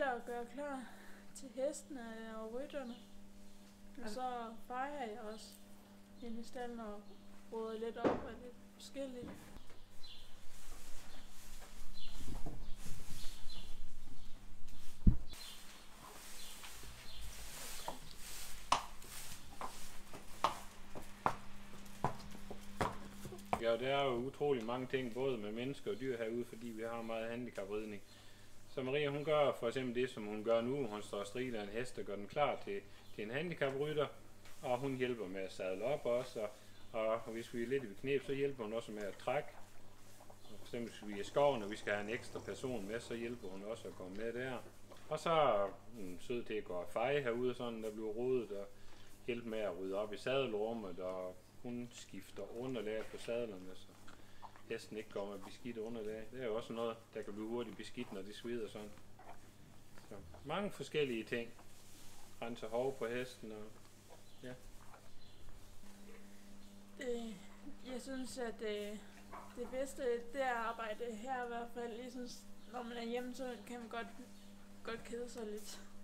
at gøre klar til hestene og rytterne. Og så fejrer jeg også inde i stallen og råder lidt op og lidt forskelligt. Ja, der er jo utrolig mange ting, både med mennesker og dyr herude, fordi vi har meget handicapridning. Så Maria, hun gør for eksempel det, som hun gør nu. Hun står og striler en hest og gør den klar til en handicaprytter, og hun hjælper med at sadle op også, og hvis vi er lidt i knæb, så hjælper hun også med at trække. For eksempel hvis vi er i skoven, og vi skal have en ekstra person med, så hjælper hun også at komme med der. Og så er hun sød til at gå og feje herude, sådan der bliver rodet, og hjælpe med at rydde op i sadelrummet, og hun skifter underlag på sadlerne, så hesten ikke kommer med beskidt underlag. Det er jo også noget, der kan blive hurtigt beskidt, når de svider sådan. Så mange forskellige ting. Renser hov på hesten og ja. Jeg synes, at det bedste, det er at arbejde her i hvert fald. Ligesom, når man er hjemme, så kan man godt kede sig lidt.